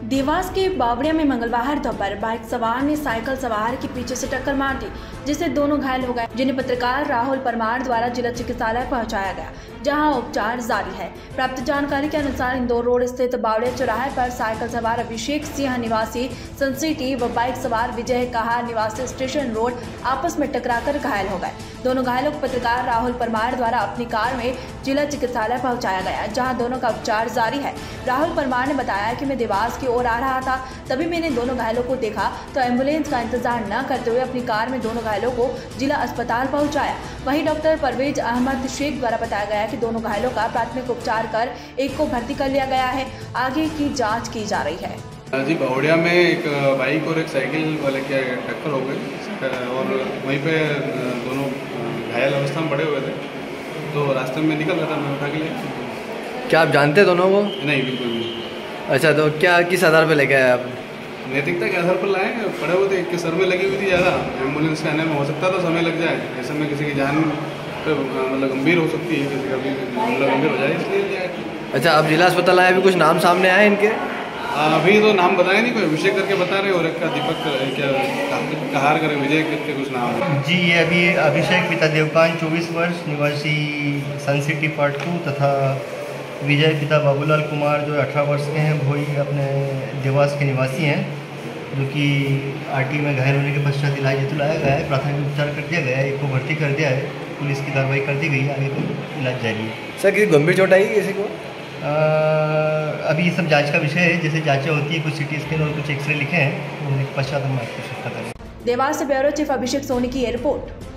देवास के बावड़िया में मंगलवार दोपहर बाइक सवार ने साइकिल सवार के पीछे से टक्कर मार दी, जिससे दोनों घायल हो गए, जिन्हें पत्रकार राहुल परमार द्वारा जिला चिकित्सालय पहुंचाया गया, जहां उपचार जारी है। प्राप्त जानकारी के अनुसार इंदौर रोड स्थित बावड़िया चौराहे पर साइकिल सवार अभिषेक सिंह निवासी सन सिटी व बाइक सवार विजय कहार निवासी स्टेशन रोड आपस में टकराकर घायल हो गए। दोनों घायलों को पत्रकार राहुल परमार द्वारा अपनी कार में जिला चिकित्सालय पहुंचाया गया, जहां दोनों का उपचार जारी है। राहुल परमार ने बताया कि मैं देवास की ओर आ रहा था, तभी मैंने दोनों घायलों को देखा तो एम्बुलेंस का इंतजार न करते हुए अपनी कार में दोनों घायलों को जिला अस्पताल पहुंचाया। वहीं डॉक्टर परवेज अहमद शेख द्वारा बताया गया कि दोनों घायलों का प्राथमिक उपचार कर एक को भर्ती कर लिया गया है, आगे की जाँच की जा रही है। जी, बावड़िया में एक बाइक और एक साइकिल वाले की टक्कर हो गई और वहीं पे दोनों घायल अवस्था में पड़े हुए थे, तो रास्ते में निकल रहा था, मैं उठा के लिए। क्या आप जानते दोनों को? नहीं, बिल्कुल नहीं। अच्छा, तो क्या किस आधार पे लेके आए आप? नैतिकता के आधार पर लाए, पड़े हुए थे, एक के सर में लगी हुई थी ज़्यादा, एम्बुलेंस के आने में हो सकता था समय लग जाए, ऐसे में किसी की जान मतलब गंभीर हो सकती है, किसी का भी मतलब गंभीर हो जाए, इसलिए लिया है। अच्छा, आप जिला अस्पताल आए, अभी कुछ नाम सामने आए इनके? अभी तो नाम बताया नहीं, कोई अभिषेक करके बता रहे और एक का दीपक क्या कहार करे विजय करके कुछ नाम है। जी, ये अभी अभिषेक पिता देवकान 24 वर्ष निवासी सन सिटी पार्ट 2 तथा विजय पिता बाबूलाल कुमार जो 18 वर्ष के हैं, वो ही अपने देवास के निवासी हैं, जो कि आरटी में घायल होने के पश्चात इलाज हेतु लाया गया है। प्राथमिक उपचार कर दिया गया है, एक को भर्ती कर दिया है, पुलिस की कार्रवाई कर दी गई है, आगे को इलाज जारी है। सर, किसी गंभीर चोट आई किसी को? अभी ये सब जांच का विषय है, जैसे जांचें होती है, कुछ सीटी स्कैन और कुछ एक्सरे लिखे हैं, उनके पश्चात हम आपको शिफ्ट करेंगे। देवास से ब्यूरो चीफ अभिषेक सोनी की रिपोर्ट।